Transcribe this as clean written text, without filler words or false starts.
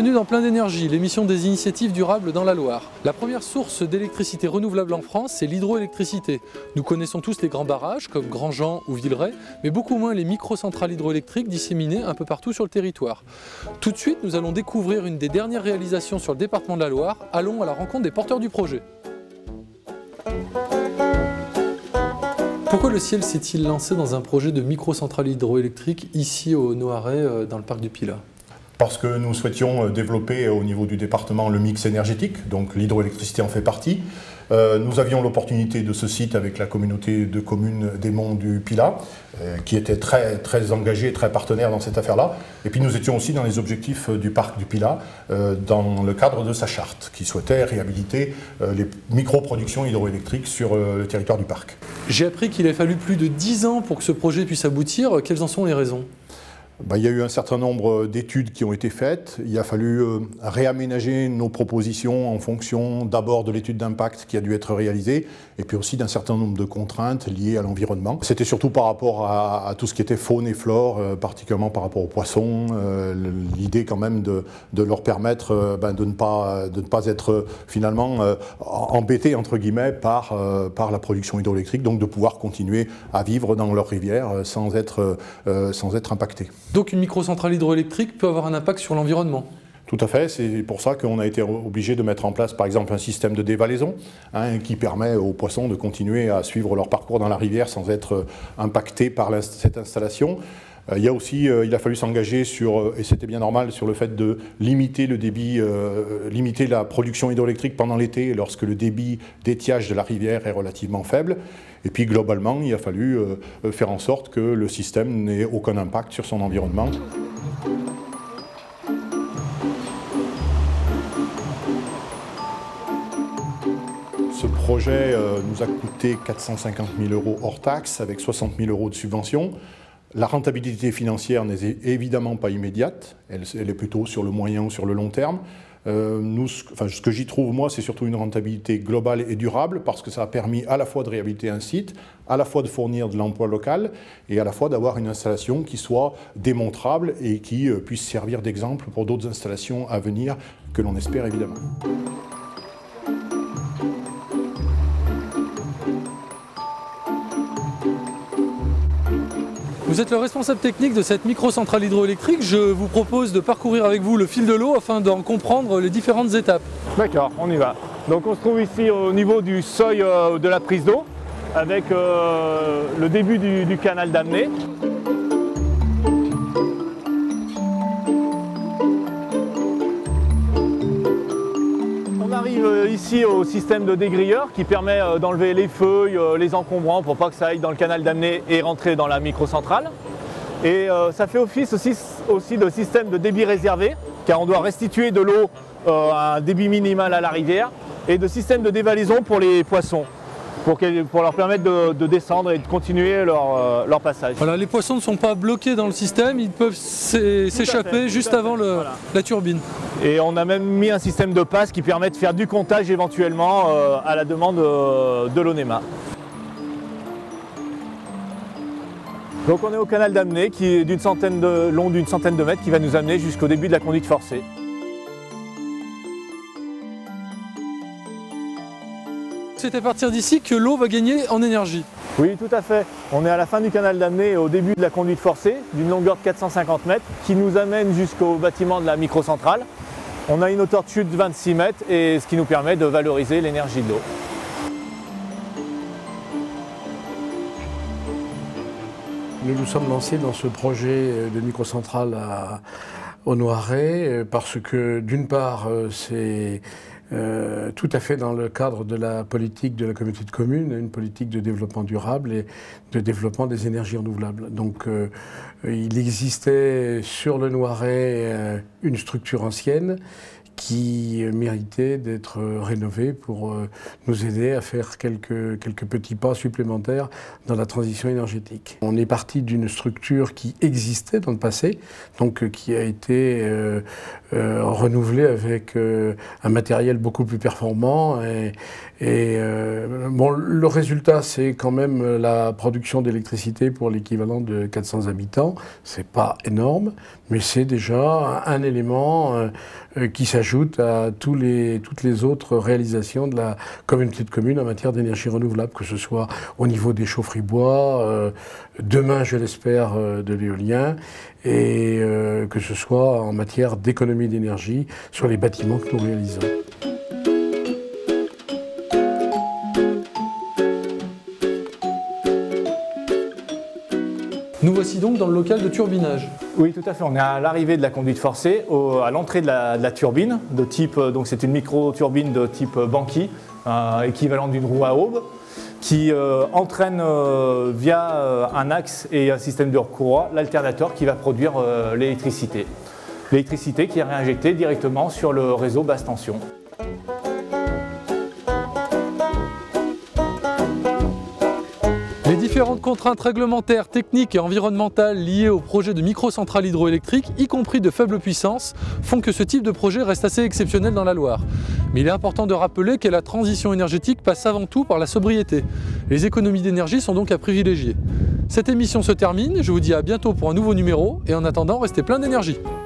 Bienvenue dans Plein d'énergie, l'émission des initiatives durables dans la Loire. La première source d'électricité renouvelable en France, c'est l'hydroélectricité. Nous connaissons tous les grands barrages comme Grandjean ou Villeray, mais beaucoup moins les microcentrales hydroélectriques disséminées un peu partout sur le territoire. Tout de suite, nous allons découvrir une des dernières réalisations sur le département de la Loire. Allons à la rencontre des porteurs du projet. Pourquoi le ciel s'est-il lancé dans un projet de microcentrale hydroélectrique ici au Noiret, dans le parc du Pilat ? Parce que nous souhaitions développer au niveau du département le mix énergétique, donc l'hydroélectricité en fait partie. Nous avions l'opportunité de ce site avec la communauté de communes des Monts du Pilat, qui était très engagée, très partenaire dans cette affaire-là. Et puis nous étions aussi dans les objectifs du parc du Pilat, dans le cadre de sa charte, qui souhaitait réhabiliter les micro-productions hydroélectriques sur le territoire du parc. J'ai appris qu'il a fallu plus de 10 ans pour que ce projet puisse aboutir. Quelles en sont les raisons ? Il y a eu un certain nombre d'études qui ont été faites. Il a fallu réaménager nos propositions en fonction d'abord de l'étude d'impact qui a dû être réalisée et puis aussi d'un certain nombre de contraintes liées à l'environnement. C'était surtout par rapport à tout ce qui était faune et flore, particulièrement par rapport aux poissons. L'idée quand même de leur permettre de ne pas être finalement embêtés entre guillemets par la production hydroélectrique, donc de pouvoir continuer à vivre dans leurs rivières sans être impactés. Donc une microcentrale hydroélectrique peut avoir un impact sur l'environnement ? Tout à fait, c'est pour ça qu'on a été obligé de mettre en place par exemple un système de dévalaison qui permet aux poissons de continuer à suivre leur parcours dans la rivière sans être impactés par cette installation. Il a fallu s'engager et c'était bien normal, sur le fait de limiter le débit, limiter la production hydroélectrique pendant l'été lorsque le débit d'étiage de la rivière est relativement faible. Et puis globalement, il a fallu faire en sorte que le système n'ait aucun impact sur son environnement. Ce projet nous a coûté 450 000 € hors taxe, avec 60 000 € de subvention. La rentabilité financière n'est évidemment pas immédiate, elle est plutôt sur le moyen ou sur le long terme. Ce que j'y trouve, moi, c'est surtout une rentabilité globale et durable, parce que ça a permis à la fois de réhabiliter un site, à la fois de fournir de l'emploi local, et à la fois d'avoir une installation qui soit démontrable et qui puisse servir d'exemple pour d'autres installations à venir, que l'on espère évidemment. Vous êtes le responsable technique de cette microcentrale hydroélectrique. Je vous propose de parcourir avec vous le fil de l'eau afin d'en comprendre les différentes étapes. D'accord, on y va. Donc on se trouve ici au niveau du seuil de la prise d'eau, avec le début du canal d'amener. On arrive ici au système de dégrilleur qui permet d'enlever les feuilles, les encombrants pour pas que ça aille dans le canal d'amener et rentrer dans la microcentrale. Et ça fait office aussi de système de débit réservé, car on doit restituer de l'eau à un débit minimal à la rivière, et de système de dévalaison pour les poissons, pour leur permettre de descendre et de continuer leur passage. Voilà, les poissons ne sont pas bloqués dans le système, ils peuvent s'échapper juste avant la turbine. Et on a même mis un système de passe qui permet de faire du comptage éventuellement à la demande de l'ONEMA. Donc on est au canal d'amener qui est long d'une centaine de mètres, qui va nous amener jusqu'au début de la conduite forcée. C'est à partir d'ici que l'eau va gagner en énergie. Oui, tout à fait. On est à la fin du canal d'amener et au début de la conduite forcée, d'une longueur de 450 mètres, qui nous amène jusqu'au bâtiment de la microcentrale. On a une hauteur de chute de 26 mètres, et ce qui nous permet de valoriser l'énergie de l'eau. Nous nous sommes lancés dans ce projet de microcentrale au Noiret parce que, d'une part, c'est tout à fait dans le cadre de la politique de la communauté de communes, une politique de développement durable et de développement des énergies renouvelables. Donc il existait sur le Noiret une structure ancienne qui méritait d'être rénovée pour nous aider à faire quelques petits pas supplémentaires dans la transition énergétique. On est parti d'une structure qui existait dans le passé, donc qui a été renouvelée avec un matériel beaucoup plus performant. Bon, le résultat, c'est quand même la production d'électricité pour l'équivalent de 400 habitants. C'est pas énorme, mais c'est déjà un élément qui s'ajoute à toutes les autres réalisations de la communauté de communes en matière d'énergie renouvelable, que ce soit au niveau des chaufferies bois, demain je l'espère de l'éolien, et que ce soit en matière d'économie d'énergie sur les bâtiments que nous réalisons. Nous voici donc dans le local de turbinage. Oui, tout à fait. On est à l'arrivée de la conduite forcée, à l'entrée de la turbine, de type, donc c'est une micro-turbine de type Banqui, équivalent d'une roue à aube, qui entraîne via un axe et un système de courroie l'alternateur qui va produire l'électricité. L'électricité qui est réinjectée directement sur le réseau basse tension. Les différentes contraintes réglementaires, techniques et environnementales liées au projet de microcentrale hydroélectrique, y compris de faible puissance, font que ce type de projet reste assez exceptionnel dans la Loire. Mais il est important de rappeler que la transition énergétique passe avant tout par la sobriété. Les économies d'énergie sont donc à privilégier. Cette émission se termine, je vous dis à bientôt pour un nouveau numéro, et en attendant, restez plein d'énergie.